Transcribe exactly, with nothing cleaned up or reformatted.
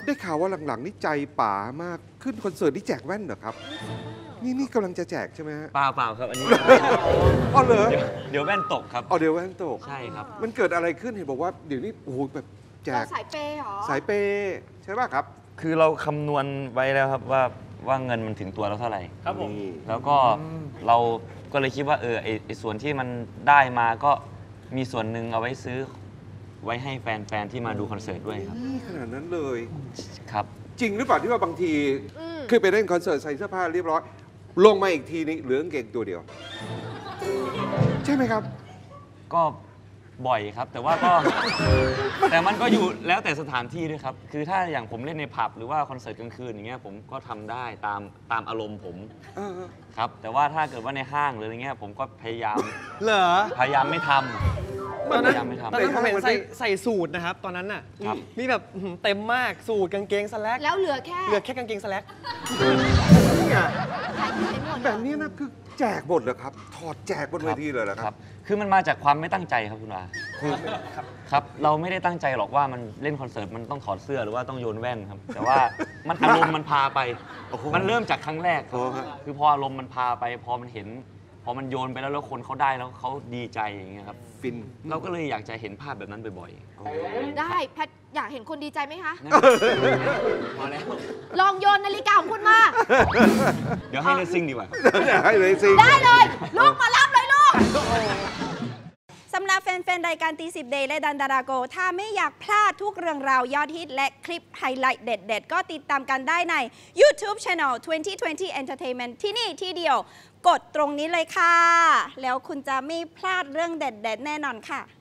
ได้ข่าวว่าหลังๆนี่ใจป๋ามากขึ้นคอนเสิร์ตนี่แจกแว่นเหรอครับนี่นี่กำลังจะแจกใช่ไหมฮะเปล่าเปล่าครับอันนี้อ๋อเหรอเดี๋ยวแว่นตกครับอ๋อเดี๋ยวแว่นตกใช่ครับมันเกิดอะไรขึ้นเห็นบอกว่าเดี๋ยวนี้โอ้โหแบบแจกสายเปย์หรอสายเปย์ใช่ป่ะครับคือเราคำนวณไว้แล้วครับว่าว่าเงินมันถึงตัวเราเท่าไหร่ครับผมแล้วก็เราก็เลยคิดว่าเออไอส่วนที่มันได้มาก็มีส่วนหนึ่งเอาไว้ซื้อไว้ให้แฟนๆที่มาดูคอนเสิร์ตด้วยครับนี่ขนาดนั้นเลยครับจริงหรือเปล่าที่ว่าบางทีคือไปเล่นคอนเสิร์ตใส่เสื้อผ้าเรียบร้อยลงมาอีกทีนี้เหลือกางเกงตัวเดียวใช่ไหมครับก็บ่อยครับแต่ว่าก็แต่มันก็อยู่แล้วแต่สถานที่ด้วยครับคือถ้าอย่างผมเล่นในผับหรือว่าคอนเสิร์ตกลางคืนอย่างเงี้ยผมก็ทำได้ตามตามอารมณ์ผมครับแต่ว่าถ้าเกิดว่าในห้างหรืออะไรเงี้ยผมก็พยายามเหรอพยายามไม่ทำตอนนั้นพยายามไม่ทำตอนนั้นผมเห็นใส่ใส่สูทนะครับตอนนั้นน่ะมีแบบเต็มมากสูทกางเกงสแลกแล้วเหลือแค่เหลือแค่กางเกงสแลกแบบนี้นะคือแจกหมดเลยครับถอดแจกบนเวทีเลยเหรอครับคือมันมาจากความไม่ตั้งใจครับคุณวาคือครับเราไม่ได้ตั้งใจหรอกว่ามันเล่นคอนเสิร์ตมันต้องถอดเสื้อหรือว่าต้องโยนแว่นครับแต่ว่ามันอารมณ์มันพาไปมันเริ่มจากครั้งแรกคือพออารมณ์มันพาไปพอมันเห็นพอมันโยนไปแล้วแล้วคนเขาได้แล้วเขาดีใจอย่างเงี้ยครับฟินเราก็เลยอยากจะเห็นภาพแบบนั้นบ่อยๆได้แพทอยากเห็นคนดีใจไหมคะพอแล้วลองโยนนาฬิกาของคุณมาเดี๋ยวให้เลซิ่งดีกว่าให้เลซิ่งได้เลยลูกมารับเลยลูกสำหรับแฟนๆรายการตีสิบเดย์และดันดาราโกถ้าไม่อยากพลาดทุกเรื่องราวยอดฮิตและคลิปไฮไลท์เด็ดๆก็ติดตามกันได้ใน YouTube Channel ทเวนตี้ทเวนตี้ Entertainment ที่นี่ที่เดียวกดตรงนี้เลยค่ะแล้วคุณจะไม่พลาดเรื่องเด็ดๆแน่นอนค่ะ